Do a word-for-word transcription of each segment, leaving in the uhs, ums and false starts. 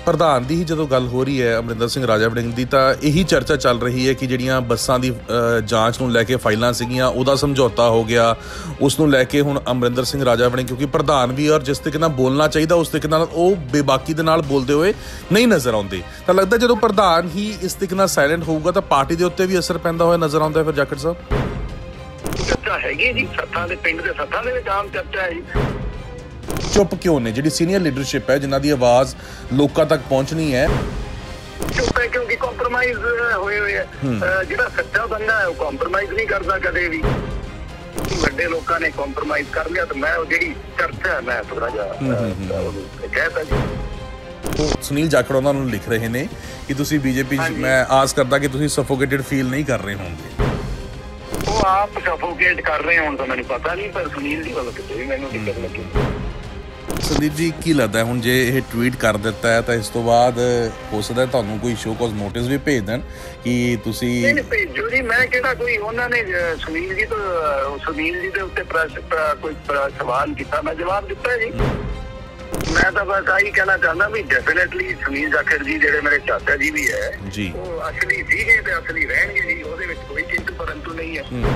ਪ੍ਰਧਾਨ ਦੀ ਹੀ ਜਦੋਂ ਗੱਲ ਹੋ ਰਹੀ ਹੈ ਅਮਰਿੰਦਰ ਸਿੰਘ ਰਾਜਾ ਵੜਿੰਗ ਦੀ, ਤਾਂ ਇਹੀ ਚਰਚਾ ਚੱਲ ਰਹੀ ਹੈ ਕਿ ਜਿਹੜੀਆਂ ਬੱਸਾਂ ਦੀ ਜਾਂਚ ਨੂੰ ਲੈ ਕੇ ਫਾਈਲਾਂ ਸੀਗੀਆਂ ਉਹਦਾ ਸਮਝੌਤਾ ਹੋ ਗਿਆ। ਉਸ ਨੂੰ ਲੈ ਕੇ ਹੁਣ ਅਮਰਿੰਦਰ ਸਿੰਘ ਰਾਜਾ ਵੜਿੰਗ, ਕਿਉਂਕਿ ਪ੍ਰਧਾਨ ਵੀ ਔਰ ਜਿਸ ਤਰੀਕੇ ਨਾਲ ਬੋਲਣਾ ਚਾਹੀਦਾ ਉਸ ਤਰੀਕੇ ਨਾਲ ਉਹ ਬੇਬਾਕੀ ਦੇ ਨਾਲ ਬੋਲਦੇ ਹੋਏ ਨਹੀਂ ਨਜ਼ਰ ਆਉਂਦੇ। ਤਾਂ ਲੱਗਦਾ ਜਦੋਂ ਪ੍ਰਧਾਨ ਹੀ ਇਸ ਤਰੀਕੇ ਨਾਲ ਸਾਇਲੈਂਟ ਹੋਊਗਾ ਤਾਂ ਪਾਰਟੀ ਦੇ ਉੱਤੇ ਵੀ ਅਸਰ ਪੈਂਦਾ ਹੋਇਆ ਨਜ਼ਰ ਆਉਂਦਾ। ਫਿਰ ਜਾਖੜ ਸਾਹਿਬ ਚਰਚਾ ਹੈਗੀ ਜੀ, ਸੱਥਾਂ ਦੇ ਪਿੰਡ ਦੇ ਸੱਥਾਂ ਦੇ ਵਿੱਚ ਆਮ ਚਰਚਾ ਹੈ ਜੀ। ਚੁੱਪ ਕਿਉਂ ਨੇ? ਜਿਹੜੀ ਸੀਨੀਅਰ ਲੀਡਰਸ਼ਿਪ ਹੈ ਜਿਨ੍ਹਾਂ ਦੀ ਆਵਾਜ਼ ਲੋਕਾਂ ਤੱਕ ਪਹੁੰਚਣੀ ਹੈ, ਚੁੱਪ ਹੈ ਕਿਉਂਕਿ ਕੰਪਰੋਮਾਈਜ਼ ਹੋਏ ਹੋਏ ਹੈ। ਜਿਹੜਾ ਸੱਚਾ ਬੰਦਾ ਹੈ ਉਹ ਕੰਪਰੋਮਾਈਜ਼ ਨਹੀਂ ਕਰਦਾ ਕਦੇ ਵੀ। ਵੱਡੇ ਲੋਕਾਂ ਨੇ ਕੰਪਰੋਮਾਈਜ਼ ਕਰ ਲਿਆ ਤਾਂ ਮੈਂ ਉਹ ਜਿਹੜੀ ਚਰਚਾ ਮੈਂ ਥੋੜਾ ਜਿਹਾ ਕਹਿਤਾ ਜੀ। ਉਹ ਸੁਨੀਲ ਜਾਖੜ ਉਹਨਾਂ ਨੂੰ ਲਿਖ ਰਹੇ ਨੇ ਕਿ ਤੁਸੀਂ ਬੀਜੇਪੀ 'ਚ, ਮੈਂ ਆਸ ਕਰਦਾ ਕਿ ਤੁਸੀਂ ਸਫੋਕੇਟਡ ਫੀਲ ਨਹੀਂ ਕਰ ਰਹੇ ਹੋਣਗੇ। ਉਹ ਆਪ ਸਫੋਕੇਟ ਕਰ ਰਹੇ ਹੋਣ ਤਾਂ ਮੈਨੂੰ ਪਤਾ ਨਹੀਂ, ਪਰ ਸੁਨੀਲ ਦੀ ਗੱਲ ਕਿਤੇ ਵੀ ਮੈਨੂੰ ਦਿੱਕਤ ਲੱਗੀ। ਸੰਦੀਪ ਜੀ, ਕੀ ਲੱਗਦਾ ਹੁਣ ਜੇ ਇਹ ਟਵੀਟ ਕਰ ਦਿੱਤਾ ਹੈ ਤਾਂ ਇਸ ਤੋਂ ਬਾਅਦ ਹੋ ਸਕਦਾ ਤੁਹਾਨੂੰ ਕੋਈ ਸ਼ੋ ਕਾਜ਼ ਨੋਟਿਸ ਵੀ ਭੇਜ ਦੇਣ ਕਿ ਤੁਸੀਂ? ਨਹੀਂ ਭੇਜੋ ਜੀ, ਮੈਂ ਕਿਹੜਾ ਕੋਈ ਉਹਨਾਂ ਨੇ ਸੁਨੀਲ ਜੀ ਤੋਂ ਸੁਨੀਲ ਜੀ ਦੇ ਉੱਤੇ ਕੋਈ ਸਵਾਲ ਕੀਤਾ, ਮੈਂ ਜਵਾਬ ਦਿੱਤਾ ਜੀ। ਮੈਂ ਤਾਂ ਬਸ ਆਹੀ ਕਹਿਣਾ ਚਾਹੁੰਦਾ ਵੀ ਡੈਫੀਨੇਟਲੀ ਸੁਨੀਲ ਜਾਖੜ ਜੀ ਜਿਹੜੇ ਮੇਰੇ ਚਾਚਾ ਜੀ ਵੀ ਹੈ ਜੀ, ਉਹ ਅਸਲੀ ਸੀਗੇ ਤੇ ਅਸਲੀ ਰਹਿਣਗੇ ਜੀ, ਉਹਦੇ ਵਿੱਚ ਕੋਈ ਕਿੰਤੂ ਪਰੰਤੂ ਨਹੀਂ ਹੈ।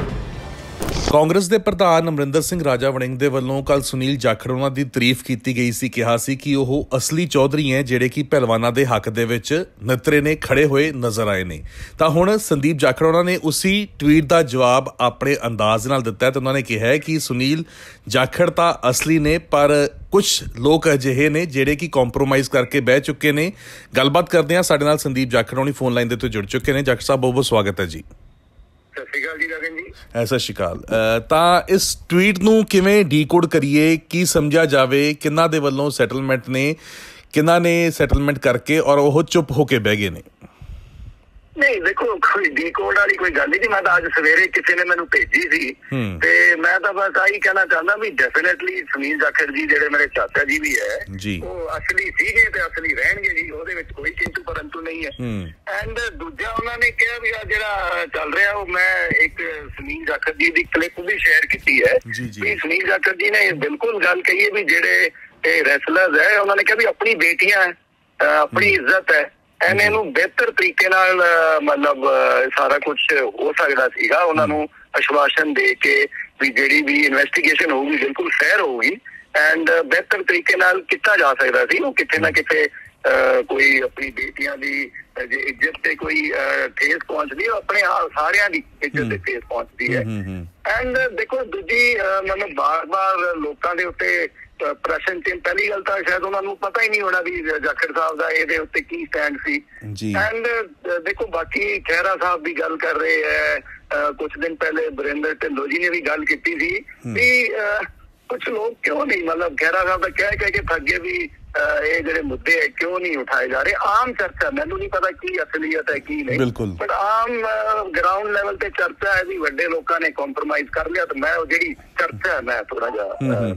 ਕਾਂਗਰਸ ਦੇ ਪ੍ਰਧਾਨ ਅਮਰਿੰਦਰ ਸਿੰਘ ਰਾਜਾ ਵੜਿੰਗ ਦੇ ਵੱਲੋਂ ਕੱਲ ਸੁਨੀਲ ਜਾਖੜ ਉਹਨਾਂ ਦੀ ਤਾਰੀਫ ਕੀਤੀ ਗਈ ਸੀ। ਕਿਹਾ ਸੀ ਕਿ ਉਹ ਅਸਲੀ ਚੌਧਰੀ ਹੈ ਜਿਹੜੇ ਕਿ ਪਹਿਲਵਾਨਾਂ ਦੇ ਹੱਕ ਦੇ ਵਿੱਚ ਨਿਤਰੇ ਨੇ ਖੜੇ ਹੋਏ ਨਜ਼ਰ ਆਏ ਨੇ। ਤਾਂ ਹੁਣ ਸੰਦੀਪ ਜਾਖੜ ਉਹਨਾਂ ਨੇ ਉਸੀ ਟਵੀਟ ਦਾ ਜਵਾਬ ਆਪਣੇ ਅੰਦਾਜ਼ ਨਾਲ ਦਿੱਤਾ ਤੇ ਉਹਨਾਂ ਨੇ ਕਿਹਾ ਹੈ ਕਿ ਸੁਨੀਲ ਜਾਖੜ ਤਾਂ ਅਸਲੀ ਨੇ, ਪਰ ਕੁਝ ਲੋਕ ਅਜਿਹੇ ਨੇ ਜਿਹੜੇ ਕਿ ਕੰਪਰੋਮਾਈਜ਼ ਕਰਕੇ ਬਹਿ ਚੁੱਕੇ ਨੇ। ਗੱਲਬਾਤ ਕਰਦੇ ਹਾਂ, ਸਾਡੇ ਨਾਲ ਸੰਦੀਪ ਜਾਖੜ ਹੋਣੀ ਫੋਨ ਲਾਈਨ ਦੇ ਉੱਤੇ ਜੁੜ ਚੁੱਕੇ ਨੇ। ਜਾਖੜ ਸਾਹਿਬ, ਬਹੁਤ ਬਹੁਤ ਸਵਾਗਤ ਹੈ ਜੀ। ਸਤਿ ਸ਼੍ਰੀ ਅਕਾਲ ਜੀ ਗਗਨ ਜੀ। ਸਤਿ ਸ਼੍ਰੀ ਅਕਾਲ। ਤਾਂ ਇਸ ਟਵੀਟ ਨੂੰ ਕਿਵੇਂ ਡੀਕੋਡ ਕਰੀਏ, ਕੀ ਸਮਝਿਆ ਜਾਵੇ? ਕਿਹਨਾਂ ਦੇ ਵੱਲੋਂ ਸੈਟਲਮੈਂਟ ਨੇ, ਕਿਹਨਾਂ ਨੇ ਸੈਟਲਮੈਂਟ ਕਰਕੇ ਔਰ ਉਹ ਚੁੱਪ ਹੋ ਕੇ ਬਹਿ ਗਏ ਨੇ? ਨਹੀਂ ਦੇਖੋ, ਕੋਈ ਡੀਕੋਡ ਵਾਲੀ ਕੋਈ ਗੱਲ ਨਹੀਂ। ਮੈਂ ਤਾਂ ਅੱਜ ਸਵੇਰੇ ਕਿਸੇ ਨੇ ਮੈਨੂੰ ਭੇਜੀ ਸੀ ਤੇ ਮੈਂ ਤਾਂ ਬਸ ਆਹੀ ਕਹਿਣਾ ਚਾਹੁੰਦਾ ਵੀ ਡੈਫੀਨੇਟਲੀ ਸੁਨੀਲ ਜਾਖੜ ਜੀ ਜਿਹੜੇ ਮੇਰੇ ਚਾਚਾ ਜੀ ਵੀ ਹੈ ਜੀ, ਉਹ ਅਸਲੀ ਸੀਗੇ ਤੇ ਅਸਲੀ ਰਹਿਣਗੇ ਜੀ, ਉਹਦੇ ਵਿੱਚ ਕੋਈ ਕਿੰਤੂ ਪਰੰਤੂ ਨਹੀਂ ਹੈ। ਐਂਡ ਦੂਜਾ ਉਹਨਾਂ ਨੇ ਕਿਹਾ ਵੀ ਆ ਜਿਹੜਾ ਚੱਲ ਰਿਹਾ ਉਹ, ਮੈਂ ਇੱਕ ਸੁਨੀਲ ਜਾਖੜ ਜੀ ਦੀ ਕਲਿੱਪ ਵੀ ਸ਼ੇਅਰ ਕੀਤੀ ਹੈ ਵੀ ਸੁਨੀਲ ਜਾਖੜ ਜੀ ਨੇ ਬਿਲਕੁਲ ਗੱਲ ਕਹੀ ਹੈ ਵੀ ਜਿਹੜੇ ਇਹ ਰੈਸਲਰਸ ਹੈ ਉਹਨਾਂ ਨੇ ਕਿਹਾ ਵੀ ਆਪਣੀ ਬੇਟੀਆਂ ਆਪਣੀ ਇੱਜ਼ਤ ਹੈ, ਐਨੇ ਨੂੰ ਬਿਹਤਰ ਤਰੀਕੇ ਨਾਲ ਮਤਲਬ ਸਾਰਾ ਕੁਛ ਹੋ ਸਕਦਾ ਸੀਗਾ। ਉਹਨਾਂ ਨੂੰ ਆਸ਼ਵਾਸਨ ਦੇ ਕੇ ਵੀ ਜਿਹੜੀ ਵੀ ਇਨਵੈਸਟੀਗੇਸ਼ਨ ਹੋਊਗੀ ਬਿਲਕੁਲ ਫੇਅਰ ਹੋਊਗੀ ਐਂਡ ਬਿਹਤਰ ਤਰੀਕੇ ਨਾਲ ਕੀਤਾ ਜਾ ਸਕਦਾ ਸੀ। ਉਹ ਕਿਤੇ ਨਾ ਕਿਤੇ ਕੋਈ ਆਪਣੀ ਬੇਟੀਆਂ ਦੀ ਜੇ ਇੱਜ਼ਤ ਤੇ ਕੋਈ ਠੇਸ ਪਹੁੰਚਦੀ ਹੈ, ਆਪਣੇ ਸਾਰਿਆਂ ਦੀ ਇੱਜ਼ਤ ਤੇ ਠੇਸ ਪਹੁੰਚਦੀ ਹੈ। ਐਂਡ ਦੇਖੋ ਦੂਜੀ ਮਤਲਬ ਬਾਰ ਬਾਰ ਲੋਕਾਂ ਦੇ ਉੱਤੇ ਪ੍ਰਸ਼ਨ ਚਿੰਨ੍ਹ, ਪਹਿਲੀ ਗੱਲ ਤਾਂ ਸ਼ਾਇਦ ਉਹਨਾਂ ਨੂੰ ਪਤਾ ਹੀ ਨਹੀਂ ਹੋਣਾ ਵੀ ਜਾਖੜ ਸਾਹਿਬ ਦਾ ਇਹਦੇ ਉੱਤੇ ਕੀ ਸਟੈਂਡ ਸੀ। ਐਂਡ ਦੇਖੋ ਬਾਕੀ ਖਹਿਰਾ ਸਾਹਿਬ ਵੀ ਗੱਲ ਕਰ ਰਹੇ ਹੈ, ਕੁਛ ਦਿਨ ਪਹਿਲੇ ਬਰਿੰਦਰ ਢਿੱਲੋਂ ਜੀ ਨੇ ਵੀ ਗੱਲ ਕੀਤੀ ਸੀ ਵੀ ਕੁਛ ਲੋਕ ਕਿਉਂ ਨਹੀਂ, ਮਤਲਬ ਖਹਿਰਾ ਸਾਹਿਬ ਦਾ ਕਹਿ ਕਹਿ ਕੇ ਥੱਕੇ ਵੀ ਇਹ ਜਿਹੜੇ ਮੁੱਦੇ ਹੈ ਕਿਉਂ ਨਹੀਂ ਉਠਾਏ ਜਾ ਰਹੇ। ਆਮ ਚਰਚਾ, ਮੈਨੂੰ ਨਹੀਂ ਪਤਾ ਕੀ ਅਸਲੀਅਤ ਹੈ ਕੀ ਨਹੀਂ, ਬਟ ਆਮ ਗਰਾਊਂਡ ਲੈਵਲ ਤੇ ਚਰਚਾ ਹੈ ਵੀ ਵੱਡੇ ਲੋਕਾਂ ਨੇ ਕੰਪਰੋਮਾਈਜ਼ ਕਰ ਲਿਆ। ਤਾਂ ਮੈਂ ਉਹ ਜਿਹੜੀ ਚਰਚਾ ਮੈਂ ਥੋੜਾ ਜਿਹਾ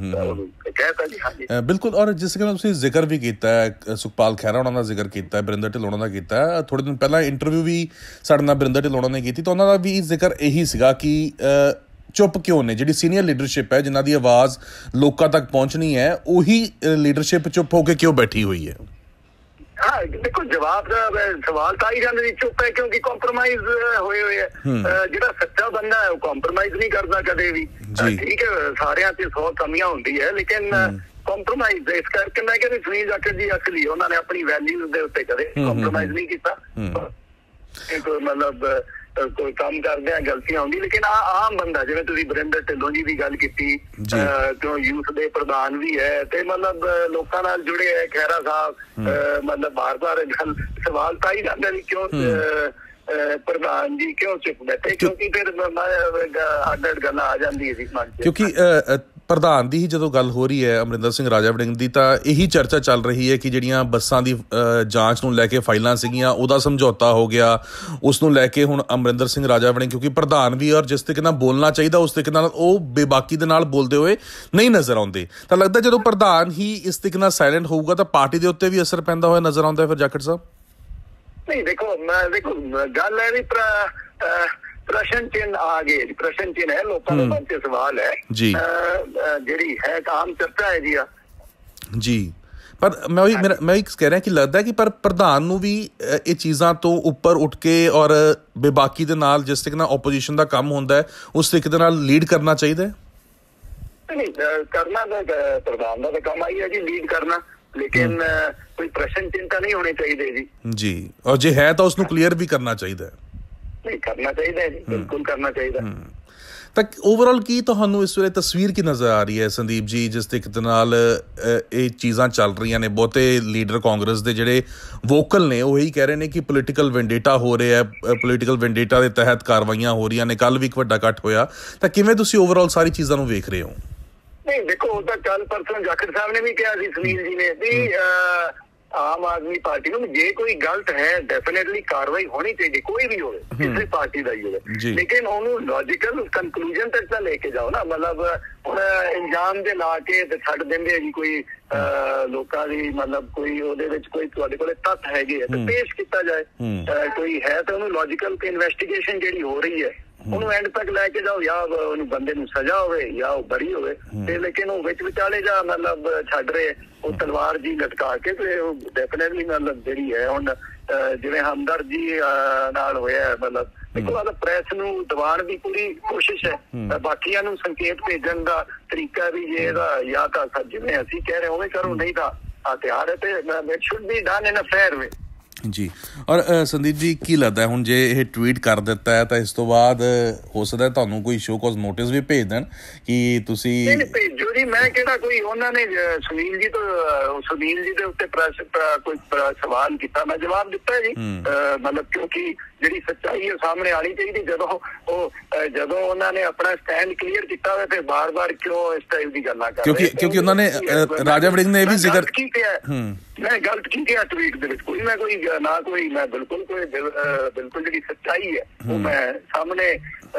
ਕਹਿਤਾ ਜੀ। ਹਾਂਜੀ ਬਿਲਕੁਲ। ਔਰ ਜਿਸ ਤਰ੍ਹਾਂ ਤੁਸੀਂ ਜ਼ਿਕਰ ਵੀ ਕੀਤਾ ਹੈ, ਸੁਖਪਾਲ ਖਹਿਰਾ ਉਹਨਾਂ ਦਾ ਜ਼ਿਕਰ ਕੀਤਾ, ਬਰਿੰਦਰ ਢਿੱਲੋਂ ਦਾ ਕੀਤਾ, ਥੋੜੇ ਦਿਨ ਪਹਿਲਾਂ ਇੰਟਰਵਿਊ ਵੀ ਸਾਡੇ ਨਾਲ ਬਰਿੰਦਰ ਢਿੱਲੋਂ ਨੇ ਕੀਤੀ, ਤਾਂ ਉਹਨਾਂ ਦਾ ਵੀ ਜ਼ਿਕਰ ਇਹੀ ਸੀਗਾ ਕਿ ਚੁੱਪ ਕਿਉਂ ਨੇ? ਜਿਹੜੀ ਸੀਨੀਅਰ ਲੀਡਰਸ਼ਿਪ ਹੈ ਜਿਨ੍ਹਾਂ ਦੀ ਆਵਾਜ਼ ਲੋਕਾਂ ਤੱਕ ਪਹੁੰਚਣੀ ਹੈ, ਉਹੀ ਲੀਡਰਸ਼ਿਪ ਚੁੱਪ ਹੋ ਕੇ ਕਿਉਂ ਬੈਠੀ ਹੋਈ ਹੈ? ਹਾਂ ਦੇਖੋ, ਜਵਾਬ ਦਾ ਸਵਾਲ ਤਾਂ ਹੀ ਜਾਂਦੇ ਚੁੱਪ ਹੈ ਕਿਉਂਕਿ ਕੰਪਰੋਮਾਈਜ਼ ਹੋਏ ਹੋਏ ਹੈ। ਜਿਹੜਾ ਸੱਚਾ ਬੰਦਾ ਹੈ ਉਹ ਕੰਪਰੋਮਾਈਜ਼ ਨਹੀਂ ਕਰਦਾ ਕਦੇ ਵੀ। ਠੀਕ ਹੈ, ਸਾਰਿਆਂ ਤੇ ਸੌ ਕਮੀਆਂ ਹੁੰਦੀ ਹੈ ਲੇਕਿਨ ਕੰਪਰੋਮਾਈਜ਼ ਇਸ ਕਰਕੇ ਮੈਂ ਕਹਿੰਦੀ ਸੁਨੀਲ ਜਾਖੜ ਜੀ ਅਸਲੀ, ਉਹਨਾਂ ਨੇ ਆਪਣੀ ਵੈਲਿਊਜ਼ ਦੇ ਉੱਤੇ ਕਦੇ ਕੰਪਰੋਮਾਈਜ਼ ਨਹੀਂ ਕੀਤਾ। ਮਤਲਬ ਕੋਈ ਕੰਮ ਕਰਦੇ ਆ ਗਲਤੀਆਂ ਹੁੰਦੀ, ਲੇਕਿਨ ਆ ਆਮ ਬੰਦਾ ਜਿਵੇਂ ਤੁਸੀਂ ਬਰਿੰਦਰ ਢਿੱਲੋਂ ਜੀ ਦੀ ਗੱਲ ਕੀਤੀ, ਕਿਉਂ ਯੂਥ ਦੇ ਪ੍ਰਧਾਨ ਵੀ ਹੈ ਤੇ ਮਤਲਬ ਲੋਕਾਂ ਨਾਲ ਜੁੜੇ ਹੈ ਖਹਿਰਾ ਸਾਹਿਬ, ਮਤਲਬ ਬਾਰ ਬਾਰ ਗੱਲ ਸਵਾਲ ਤਾਂ ਹੀ ਜਾਂਦਾ ਵੀ ਕਿਉਂ ਪ੍ਰਧਾਨ ਜੀ ਕਿਉਂ ਚੁੱਪ ਬੈਠੇ, ਕਿਉਂਕਿ ਫਿਰ ਅੱਡ ਅੱਡ ਗੱਲਾਂ ਆ ਜਾਂਦੀਆਂ ਸੀ ਮਨ ਚ। ਕਿਉਂਕਿ ਪ੍ਰਧਾਨ ਦੀ ਹੀ ਜਦੋਂ ਗੱਲ ਹੋ ਰਹੀ ਹੈ ਅਮਰਿੰਦਰ ਸਿੰਘ ਰਾਜਾ ਵੜਿੰਗ ਦੀ, ਤਾਂ ਇਹੀ ਚਰਚਾ ਚੱਲ ਰਹੀ ਹੈ ਕਿ ਜਿਹੜੀਆਂ ਬੱਸਾਂ ਦੀ ਜਾਂਚ ਨੂੰ ਲੈ ਕੇ ਫਾਈਲਾਂ ਸੀਗੀਆਂ ਉਹਦਾ ਸਮਝੌਤਾ ਹੋ ਗਿਆ। ਉਸ ਨੂੰ ਲੈ ਕੇ ਹੁਣ ਅਮਰਿੰਦਰ ਸਿੰਘ ਰਾਜਾ ਵੜਿੰਗ, ਕਿਉਂਕਿ ਪ੍ਰਧਾਨ ਵੀ ਔਰ ਜਿਸ ਤਰੀਕੇ ਨਾਲ ਬੋਲਣਾ ਚਾਹੀਦਾ ਉਸ ਤਰੀਕੇ ਨਾਲ ਉਹ ਬੇਬਾਕੀ ਦੇ ਨਾਲ ਬੋਲਦੇ ਹੋਏ ਨਹੀਂ ਨਜ਼ਰ ਆਉਂਦੇ। ਤਾਂ ਲੱਗਦਾ ਜਦੋਂ ਪ੍ਰਧਾਨ ਹੀ ਇਸ ਤਰੀਕੇ ਨਾਲ ਸਾਇਲੈਂਟ ਹੋਊਗਾ ਤਾਂ ਪਾਰਟੀ ਦੇ ਉੱਤੇ ਵੀ ਅਸਰ ਪੈਂਦਾ ਹੋਇਆ ਨਜ਼ਰ ਆਉਂਦਾ। ਫਿਰ ਜਾਖੜ ਸਾਹਿਬ ਨਹੀਂ ਦੇਖੋ, ਮੈਂ ਦੇਖੋ ਗੱਲ ਹੈ ਵੀ ਪ੍ਰਸ਼ਨ ਚਿੰਨ੍ਹ ਆ ਗਏ, ਪ੍ਰਸ਼ਨ ਚਿੰਨ੍ਹ ਹੈ, ਲੋਕਾਂ ਦੇ ਮਨ 'ਚ ਸਵਾਲ ਹੈ ਜੀ, ਜਿਹੜੀ ਹੈ ਆਮ ਚਰਚਾ ਹੈ ਜੀ। ਜੀ ਪਰ ਮੈਂ ਉਹੀ ਮੇਰਾ ਮੈਂ ਇੱਕ ਕਹਿ ਰਿਹਾ ਕਿ ਲੱਗਦਾ ਕਿ ਪਰ ਪ੍ਰਧਾਨ ਨੂੰ ਵੀ ਇਹ ਚੀਜ਼ਾਂ ਤੋਂ ਉੱਪਰ ਉੱਠ ਕੇ ਔਰ ਬੇਬਾਕੀ ਦੇ ਨਾਲ ਜਿਸ ਤਰੀਕੇ ਨਾਲ ਓਪੋਜੀਸ਼ਨ ਦਾ ਕੰਮ ਹੁੰਦਾ ਹੈ ਉਸ ਤਰੀਕੇ ਦੇ ਨਾਲ ਲੀਡ ਕਰਨਾ ਚਾਹੀਦਾ ਹੈ। ਨਹੀਂ ਕਰਨਾ ਤਾਂ ਪ੍ਰਧਾਨ ਦਾ ਤਾਂ ਕੰਮ ਆਈ ਹੈ ਜੀ, ਲੀਡ ਕਰਨਾ, ਲੇਕਿਨ ਕੋਈ ਪ੍ਰਸ਼ਨ ਚਿੰਤਾ ਨਹੀਂ ਹੋਣੀ ਚਾਹੀਦੀ ਜੀ ਜੀ ਔਰ ਜੇ ਹੈ ਤਾਂ ਉਸਨੂੰ ਕਲੀਅਰ ਵੀ ਕਰਨਾ ਚਾਹੀਦਾ ਹੈ। ਨਹੀਂ ਕਰਨਾ ਚਾਹੀਦਾ ਜੀ, ਬਿਲਕੁਲ ਕਰਨਾ ਚਾਹੀਦਾ। ਤਾਂ ਓਵਰਆਲ ਕੀ ਤੁਹਾਨੂੰ ਇਸ ਵੇਲੇ ਤਸਵੀਰ ਕੀ ਨਜ਼ਰ ਆ ਰਹੀ ਹੈ ਸੰਦੀਪ ਜੀ, ਜਿਸ ਤਰੀਕੇ ਦੇ ਨਾਲ ਇਹ ਚੀਜ਼ਾਂ ਚੱਲ ਰਹੀਆਂ ਨੇ? ਬਹੁਤੇ ਲੀਡਰ ਕਾਂਗਰਸ ਦੇ ਜਿਹੜੇ ਵੋਕਲ ਨੇ ਉਹ ਇਹੀ ਕਹਿ ਰਹੇ ਨੇ ਕਿ ਪੋਲੀਟੀਕਲ ਵੈਂਡੇਟਾ ਹੋ ਰਿਹਾ, ਪੋਲੀਟੀਕਲ ਵੈਂਡੇਟਾ ਦੇ ਤਹਿਤ ਕਾਰਵਾਈਆਂ ਹੋ ਰਹੀਆਂ ਨੇ। ਕੱਲ੍ਹ ਵੀ ਇੱਕ ਵੱਡਾ ਇਕੱਠ ਹੋਇਆ, ਤਾਂ ਕਿਵੇਂ ਤੁਸੀਂ ਓਵਰਆਲ ਸਾਰੀ ਚੀਜ਼ਾਂ ਨੂੰ ਵੇਖ ਰਹੇ ਹੋ? ਨਹੀਂ ਦੇਖੋ, ਉਹ ਤਾਂ ਕੱਲ ਪਰਸੋਂ ਜਾਖੜ ਸਾਹਿਬ ਨੇ ਵੀ ਕਿਹਾ ਸੀ, ਸੁਨੀਲ ਜੀ ਨੇ ਵੀ ਆਮ ਆਦਮੀ ਪਾਰਟੀ ਨੂੰ ਜੇ ਕੋਈ ਗਲਤ ਹੈ ਡੈਫੀਨੇਟਲੀ ਕਾਰਵਾਈ ਹੋਣੀ ਚਾਹੀਦੀ, ਕੋਈ ਵੀ ਹੋਵੇ, ਕਿਸੇ ਪਾਰਟੀ ਦਾ ਹੀ ਹੋਵੇ, ਲੇਕਿਨ ਉਹਨੂੰ ਲੌਜੀਕਲ ਕੰਕਲੂਜਨ ਤੱਕ ਤਾਂ ਲੈ ਕੇ ਜਾਓ ਨਾ। ਮਤਲਬ ਹੁਣ ਇੰਜਾਮ ਦੇ ਲਾ ਕੇ ਤੇ ਛੱਡ ਦਿੰਦੇ ਆ ਜੀ ਕੋਈ ਲੋਕਾਂ ਦੀ, ਮਤਲਬ ਕੋਈ ਉਹਦੇ ਵਿੱਚ ਕੋਈ ਤੁਹਾਡੇ ਕੋਲੇ ਤੱਥ ਹੈਗੇ ਆ ਤੇ ਪੇਸ਼ ਕੀਤਾ ਜਾਏ, ਕੋਈ ਹੈ ਤਾਂ ਉਹਨੂੰ ਲੌਜੀਕਲ ਇਨਵੈਸਟੀਗੇਸ਼ਨ ਜਿਹੜੀ ਹੋ ਰਹੀ ਹੈ ਉਹਨੂੰ ਐਂਡ ਤੱਕ ਲੈ ਕੇ ਜਾਓ, ਜਾਂ ਉਹਨੂੰ ਬੰਦੇ ਨੂੰ ਸਜ਼ਾ ਹੋਵੇ ਜਾਂ ਉਹ ਬਰੀ ਹੋਵੇ। ਤੇ ਲੇਕਿਨ ਉਹ ਵਿੱਚ ਵਿਚਾਲੇ ਜਾ ਮਤਲਬ ਛੱਡ ਰਹੇ ਉਹ ਤਲਵਾਰ ਜੀ ਲਟਕਾ ਕੇ, ਤੇ ਉਹ ਡੈਫੀਨੇਟਲੀ ਮਤਲਬ ਜਿਹੜੀ ਹੈ ਹੁਣ ਜਿਵੇਂ ਹਮਦਰਦ ਜੀ ਨਾਲ ਹੋਇਆ, ਮਤਲਬ ਦੇਖੋ ਮਤਲਬ ਪ੍ਰੈਸ ਨੂੰ ਦਬਾਉਣ ਦੀ ਪੂਰੀ ਕੋਸ਼ਿਸ਼ ਹੈ, ਬਾਕੀਆਂ ਨੂੰ ਸੰਕੇਤ ਭੇਜਣ ਦਾ ਤਰੀਕਾ ਵੀ ਜੇ ਇਹਦਾ ਜਾਂ ਤਾਂ ਜਿਵੇਂ ਅਸੀਂ ਕਹਿ ਰਹੇ ਉਵੇਂ ਕਰੋ, ਨਹੀਂ ਤਾਂ ਹਥਿਆਰ ਹੈ ਤੇ it should be done in a fair way ਜੀ। ਔਰ ਸੰਦੀਪ ਜੀ ਕੀ ਲੱਗਦਾ ਹੁਣ ਜੇ ਇਹ ਟਵੀਟ ਕਰ ਦਿੱਤਾ ਹੈ ਤਾਂ ਇਸ ਤੋਂ ਬਾਅਦ ਹੋ ਸਕਦਾ ਤੁਹਾਨੂੰ ਕੋਈ ਸ਼ੋ ਕਾਜ਼ ਨੋਟਿਸ ਵੀ ਭੇਜ ਦੇਣ ਕਿ ਤੁਸੀਂ? ਨਹੀਂ ਭੇਜੋ ਜੀ, ਮੈਂ ਕਿਹੜਾ ਕੋਈ ਉਹਨਾਂ ਨੇ ਸੁਨੀਲ ਜੀ ਤੋਂ ਸੁਨੀਲ ਜੀ ਦੇ ਉੱਤੇ ਪ੍ਰੈਸ ਕੋਈ ਸਵਾਲ ਕੀਤਾ, ਮੈਂ ਜਵਾਬ ਦਿੱਤਾ ਜੀ। ਮਤਲਬ ਕਿਉਂਕਿ ਜਿਹੜੀ ਸੱਚਾਈ ਹੈ ਸਾਹਮਣੇ ਆਣੀ ਚਾਹੀਦੀ। ਜਦੋਂ ਉਹ ਜਦੋਂ ਉਹਨਾਂ ਨੇ ਆਪਣਾ ਸਟੈਂਡ ਕਲੀਅਰ ਕੀਤਾ ਹੋਇਆ ਤੇ ਬਾਰ-ਬਾਰ ਕਿਉਂ ਇਸ ਟਾਈਪ ਦੀ ਗੱਲਾਂ ਕਰ ਰਹੇ? ਕਿਉਂਕਿ ਕਿਉਂਕਿ ਉਹਨਾਂ ਨੇ ਰਾਜਾ ਵੜਿੰਗ ਨੇ ਇਹ ਵੀ ਜ਼ਿਕਰ ਕੀ ਕਿਹਾ, ਮੈਂ ਗਲਤ ਕੀ ਕਿਹਾ ਟਵੀਟ ਦੇ ਵਿੱਚ? ਕੋਈ ਮੈਂ ਕੋਈ ਨਾ ਕੋਈ ਮੈਂ ਬਿਲਕੁਲ ਕੋਈ ਬਿਲਕੁਲ ਜਿਹੜੀ ਸੱਚਾਈ ਹੈ ਉਹ ਮੈਂ ਸਾਹਮਣੇ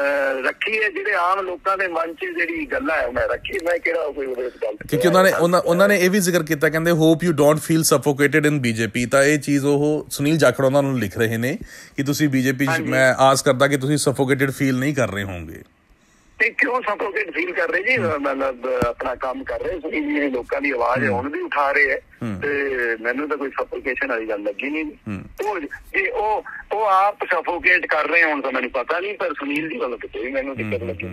ਰੱਖੀ ਹੈ, ਜਿਹੜੇ ਆਮ ਲੋਕਾਂ ਦੇ ਮਨ 'ਚ ਜਿਹੜੀ ਗੱਲਾਂ ਹੈ ਮੈਂ ਰੱਖੀ, ਮੈਂ ਕਿਹੜਾ ਕੋਈ ਉਹਦੇ ਵਿੱਚ ਗੱਲ। ਕਿਉਂਕਿ ਉਹਨਾਂ ਨੇ ਉਹਨਾਂ ਨੇ ਇਹ ਵੀ ਜ਼ਿਕਰ ਕੀਤਾ, ਕਹਿੰਦੇ hope you don't feel suffocated in BJP. ਤਾਂ ਇਹ ਚੀਜ਼ ਉਹ ਸੁਨੀਲ ਜਾਖੜ ਉਹਨਾਂ ਨੂੰ ਲਿਖ ਰਹੇ ਨੇ ਕਿ ਤੁਸੀਂ ਬੀਜੇਪੀ 'ਚ, ਮੈਂ ਆਸ ਕਰਦਾ ਕਿ ਤੁਸੀਂ ਸਫੋਕੇਟਡ ਫੀਲ ਨਹੀਂ ਕਰ ਰਹੇ ਹੋਵੋਗੇ। ਤੇ ਕਿਉਂ ਸਫੋਕੇਟ ਫੀਲ ਕਰ ਰਹੇ ਜੀ? ਮਤਲਬ ਆਪਣਾ ਕੰਮ ਕਰ ਰਹੇ ਸੀ, ਲੋਕਾਂ ਦੀ ਆਵਾਜ਼ ਹੁਣ ਵੀ ਉਠਾ ਰਹੇ ਹੈ, ਤੇ ਮੈਨੂੰ ਤਾਂ ਕੋਈ ਸਫੋਕੇਸ਼ਨ ਵਾਲੀ ਗੱਲ ਲੱਗੀ ਨਹੀਂ। ਉਹ ਜੇ ਉਹ ਉਹ ਆਪ ਸਫੋਕੇਟ ਕਰ ਰਹੇ ਹੋਣ ਤਾਂ ਮੈਨੂੰ ਪਤਾ ਨਹੀਂ, ਪਰ ਸੁਨੀਲ ਦੀ ਵੱਲੋਂ ਕਿਤੇ ਵੀ ਮੈਨੂੰ ਦਿੱਕਤ ਲੱਗੀ।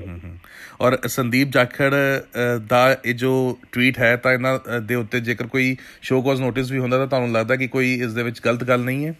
ਔਰ ਸੰਦੀਪ ਜਾਖੜ ਦਾ ਇਹ ਜੋ ਟਵੀਟ ਹੈ ਤਾਂ ਇਹਨਾਂ ਦੇ ਉੱਤੇ ਜੇਕਰ ਕੋਈ ਸ਼ੋ ਕਾਜ਼ ਨੋਟਿਸ ਵੀ ਹੁੰਦਾ ਤਾਂ ਤੁਹਾਨੂੰ ਲੱਗਦਾ ਕਿ ਕੋਈ ਇਸ ਦੇ ਵਿੱਚ ਗਲਤ ਗੱਲ ਨਹੀਂ ਹੈ?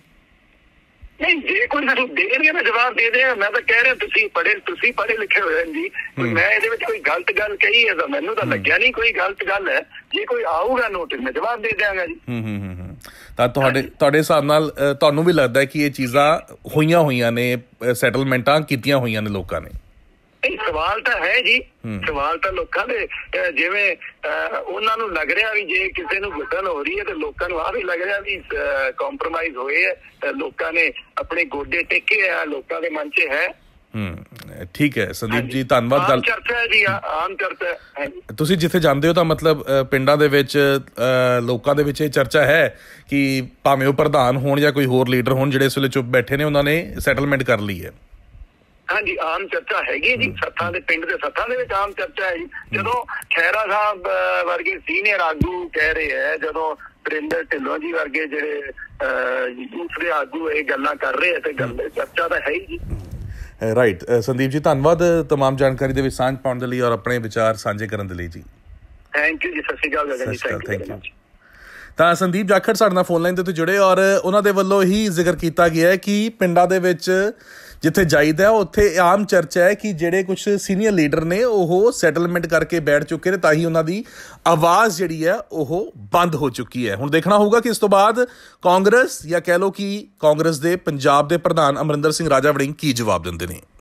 ਨਹੀਂ, ਜੇ ਕੋਈ ਮੈਨੂੰ ਦੇ ਰਿਹਾ ਮੈਂ ਜਵਾਬ ਦੇ ਦਿਆਂ। ਮੈਂ ਤਾਂ ਕਹਿ ਰਿਹਾ ਤੁਸੀਂ ਪੜ੍ਹੇ ਤੁਸੀਂ ਪੜ੍ਹੇ ਲਿਖੇ ਹੋਏ ਜੀ, ਮੈਂ ਇਹਦੇ ਵਿੱਚ ਕੋਈ ਗਲਤ ਗੱਲ ਕਹੀ ਹੈ ਤਾਂ ਮੈਨੂੰ ਤਾਂ ਲੱਗਿਆ ਨਹੀਂ ਕੋਈ ਗਲਤ ਗੱਲ ਹੈ। ਜੇ ਕੋਈ ਆਊਗਾ ਨੋਟਿਸ ਮੈਂ ਜਵਾਬ ਦੇ ਦਿਆਂਗਾ ਜੀ। ਹੂੰ ਹੂੰ ਹੂੰ ਤਾਂ ਤੁਹਾਡੇ ਤੁਹਾਡੇ ਹਿਸਾਬ ਨਾਲ ਤੁਹਾਨੂੰ ਵੀ ਲੱਗਦਾ ਕਿ ਇਹ ਚੀਜ਼ਾਂ ਹੋਈਆਂ ਹੋਈਆਂ ਨੇ, ਸੈਟਲਮੈਂਟਾਂ ਕੀਤੀਆਂ ਹੋਈਆਂ ਨੇ ਲੋਕਾਂ ਨੇ? ਨਹੀਂ, ਸਵਾਲ ਤਾਂ ਹੈ ਜੀ, ਸਵਾਲ ਤਾਂ ਲੋਕਾਂ ਦੇ, ਜਿਵੇਂ ਉਹਨਾਂ ਨੂੰ ਲੱਗ ਰਿਹਾ ਵੀ ਜੇ ਕਿਸੇ ਨੂੰ ਗੁੱਟਣ ਹੋ ਰਹੀ ਹੈ ਤੇ ਲੋਕਾਂ ਨੂੰ ਆਹ ਵੀ ਲੱਗ ਰਿਹਾ ਵੀ ਕੰਪਰੋਮਾਈਜ਼ ਹੋਏ ਹੈ, ਲੋਕਾਂ ਨੇ ਆਪਣੇ ਗੋਡੇ ਟੇਕੇ ਆ, ਲੋਕਾਂ ਦੇ ਮਨ 'ਚ ਹੈ। ਹੂੰ ਠੀਕ ਹੈ ਸੰਦੀਪ ਜੀ, ਧੰਨਵਾਦ। ਗੱਲ ਚਰਚਾ ਹੈ ਜੀ, ਆਮ ਚਰਚਾ ਹੈ। ਤੁਸੀਂ ਜਿੱਥੇ ਜਾਂਦੇ ਹੋ ਤਾਂ ਮਤਲਬ ਪਿੰਡਾਂ ਦੇ ਵਿੱਚ ਲੋਕਾਂ ਦੇ ਵਿੱਚ ਇਹ ਚਰਚਾ ਹੈ ਕਿ ਭਾਵੇਂ ਉਹ ਪ੍ਰਧਾਨ ਹੋਣ ਜਾਂ ਕੋਈ ਹੋਰ ਲੀਡਰ ਹੋਣ ਜਿਹੜੇ ਇਸ ਵੇਲੇ ਚੁੱਪ ਬੈਠੇ ਨੇ, ਉਹਨਾਂ ਨੇ ਸੈਟਲਮੈਂਟ ਕਰ ਲਈ ਹੈ? ਹਾਂਜੀ, ਆਮ ਚਰਚਾ ਹੈਗੀ ਜੀ, ਸੱਥਾਂ ਦੇ ਪਿੰਡ ਦੇ ਸੱਥਾਂ ਦੇ ਵਿੱਚ ਆਮ ਚਰਚਾ ਹੈ ਜੀ। ਜਦੋਂ ਖਹਿਰਾ ਸਾਹਿਬ ਵਰਗੇ ਸੀਨੀਅਰ ਆਗੂ ਕਹਿ ਰਹੇ ਹੈ, ਜਦੋਂ ਵਰਿੰਦਰ ਢਿੱਲੋਂ ਜੀ ਵਰਗੇ ਜਿਹੜੇ ਦੂਸਰੇ ਆਗੂ ਇਹ ਗੱਲਾਂ ਕਰ ਰਹੇ ਹੈ ਤੇ ਗੱਲ ਚਰਚਾ ਤਾਂ ਹੈ ਹੀ ਜੀ। ਰਾਈਟ ਸੰਦੀਪ ਜੀ, ਧੰਨਵਾਦ ਤਮਾਮ ਜਾਣਕਾਰੀ ਦੇ ਵਿੱਚ ਸਾਂਝ ਪਾਉਣ ਦੇ ਲਈ ਔਰ ਆਪਣੇ ਵਿਚਾਰ ਸਾਂਝੇ ਕਰਨ ਦੇ ਲਈ ਜੀ। ਥੈਂਕ ਯੂ ਜੀ, ਸਤਿ ਸ਼੍ਰੀ ਅਕਾਲ ਗਗਨ ਜੀ, ਥੈਂਕ ਯੂ। ਤਾਂ ਸੰਦੀਪ ਜਾਖੜ ਸਾਡੇ ਨਾਲ ਫੋਨ ਲਾਈਨ ਦੇ ਉੱਤੇ ਜੁੜੇ ਔਰ ਉਹਨਾਂ ਦੇ ਵੱਲੋਂ ਹੀ ਜ਼ਿਕਰ ਕੀਤਾ ਗਿਆ ਹੈ ਕਿ ਪਿੰਡਾਂ ਦੇ ਵਿੱਚ ਜਿੱਥੇ ਜਾਈਦਾ ਉੱਥੇ ਆਮ ਚਰਚਾ ਹੈ ਕਿ ਜਿਹੜੇ ਕੁਛ ਸੀਨੀਅਰ ਲੀਡਰ ਨੇ ਉਹ ਸੈਟਲਮੈਂਟ ਕਰਕੇ ਬੈਠ ਚੁੱਕੇ ਨੇ, ਤਾਂ ਹੀ ਉਹਨਾਂ ਦੀ ਆਵਾਜ਼ ਜਿਹੜੀ ਹੈ ਉਹ ਬੰਦ ਹੋ ਚੁੱਕੀ ਹੈ। ਹੁਣ ਦੇਖਣਾ ਹੋਊਗਾ ਕਿ ਇਸ ਤੋਂ ਬਾਅਦ ਕਾਂਗਰਸ ਜਾਂ ਕਹਿ ਲਓ ਕਿ ਕਾਂਗਰਸ ਦੇ ਪੰਜਾਬ ਦੇ ਪ੍ਰਧਾਨ ਅਮਰਿੰਦਰ ਸਿੰਘ ਰਾਜਾ ਵੜਿੰਗ ਕੀ ਜਵਾਬ ਦਿੰਦੇ ਨੇ।